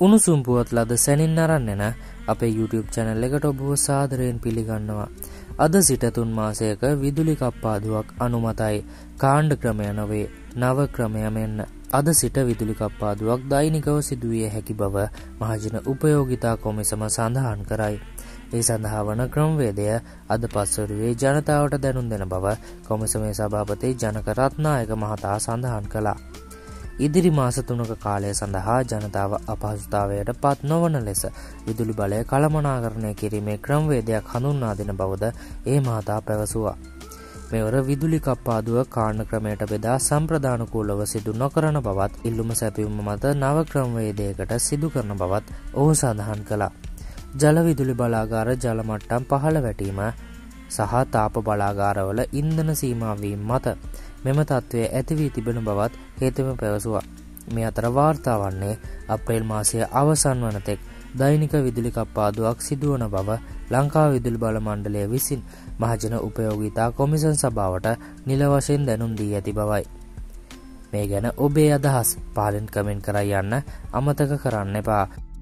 උණුසුම් පුවත් ලද සැනින් අරන් එන අපේ YouTube channel එකට ඔබව සාදරයෙන් පිළිගන්නවා. අද සිට 3 මාසයක විදුලි කප්පාදුවක් අනුමතයි. කාණ්ඩ ක්‍රමය නොවේ නව ක්‍රමය මෙන්න. අද සිට විදුලි කප්පාදුවක් දෛනිකව සිදුවිය හැකි බව මහජන උපයෝගිතා කොමිසම සඳහන් කරයි. ඒ සඳහා වන ක්‍රමවේදය අද පස්වරුවේ ජනතාවට දැනුම් දෙන බව කොමිසමේ සභාපති ජනක රත්නායක මහතා සඳහන් කළා. ඉදිරි මාස 3ක කාලය සඳහා ජනතාව අපහසුතාවයට පත් නොවන ලෙස විදුලි බලය කළමනාකරණය කිරීමේ ක්‍රමවේදයක් හඳුන්වා දෙන බවද ඒ මහතා පැවසුවා. මෙවර විදුලි කප්පාදුව කාණ්ඩ ක්‍රමයට බෙදා සම්ප්‍රදානුකූලව සිදු නොකරන බවත් ඉල්ලුම සැපයුම මත නව ක්‍රමවේදයකට සිදු කරන බවත් ඔහු සඳහන් කළා. ජල විදුලි බලාගාර ජල මට්ටම් පහළ වැටීම සහ තාප බලාගාරවල ඉන්ධන සීමා වීම මත මෙම තත්ත්වය ඇති වී තිබෙන බවත් හේතුව පැවසුවා. මේ අතර වාර්තා වන්නේ අප්‍රේල් මාසයේ අවසන් වන තෙක් දෛනික විදුලි කප්පාදුවක් සිදුවන බව ලංකා විදුලි බල මණ්ඩලය විසින් මහජන උපයෝගිතා කොමිසම් සභාවට නිල වශයෙන් දැනුම් දී ඇති බවයි. මේ ගැන ඔබේ අදහස් පහලින් කමෙන්ට් කර යන්න අමතක කරන්න එපා.